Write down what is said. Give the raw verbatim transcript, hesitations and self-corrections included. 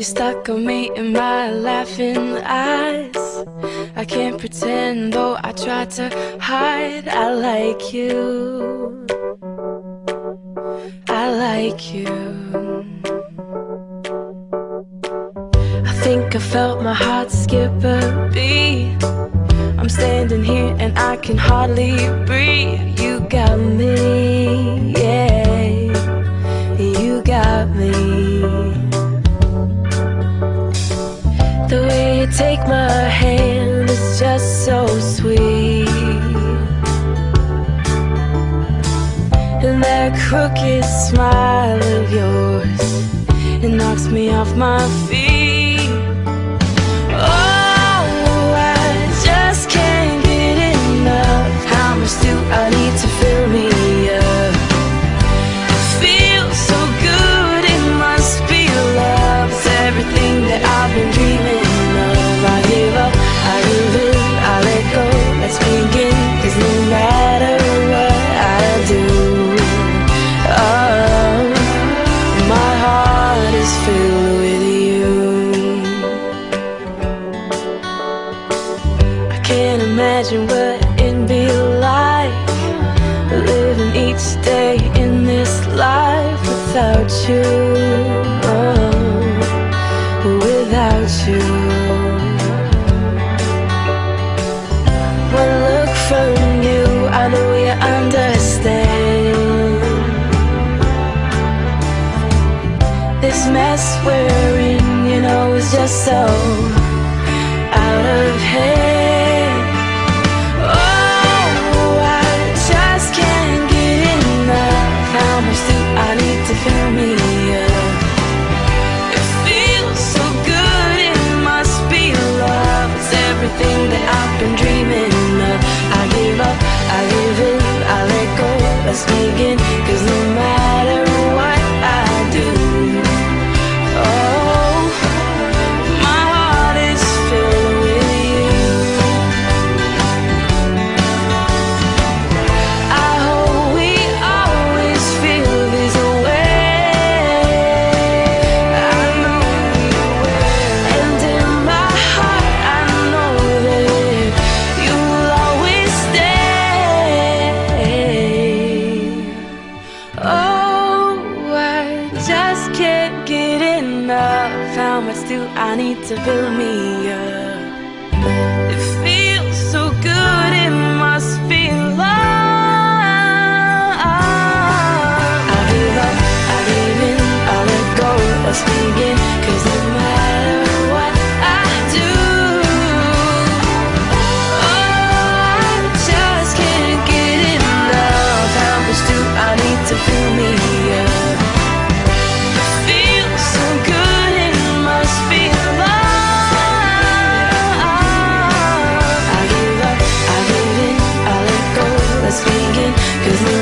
You're stuck on me in my laughing eyes. I can't pretend, though I try to hide. I like you, I like you. I think I felt my heart skip a beat. I'm standing here and I can hardly breathe. You got me, yeah, you got me. The way you take my hand is just so sweet, and that crooked smile of yours, it knocks me off my feet. Oh, I just can't get enough. How much do I need to fill me up? It feels so good, it must be love. It's everything that I've been dreaming of. I give up, I give in, I let go. Let's begin, 'cause no matter what I do, oh, my heart is filled with you. I can't imagine what it'd be like living each day in this life without you, oh, without you. One look from you, I know you understand. This mess we're in, you know, is just so out of hand. Oh, I just can't get enough. How much do I need to fill me up? It feels so good, it must be love. It's everything that I've been dreaming of. I give up, I give in, I let go. Let's begin, 'cause no matter what I do, oh, my heart is filled with you. I hope we always feel this way. I know you will, and in my heart I know that you'll always stay. Oh, I just can't get enough. How much do I need to fill me up? It feels so good, it must be love. I give up, I give in, I let go. Let's begin, 'cause no matter what I do, oh, I just can't get enough. How much do I need to fill me up? It feels so good, it must be love. I give up, I give in, I let go. Let's begin, 'cause no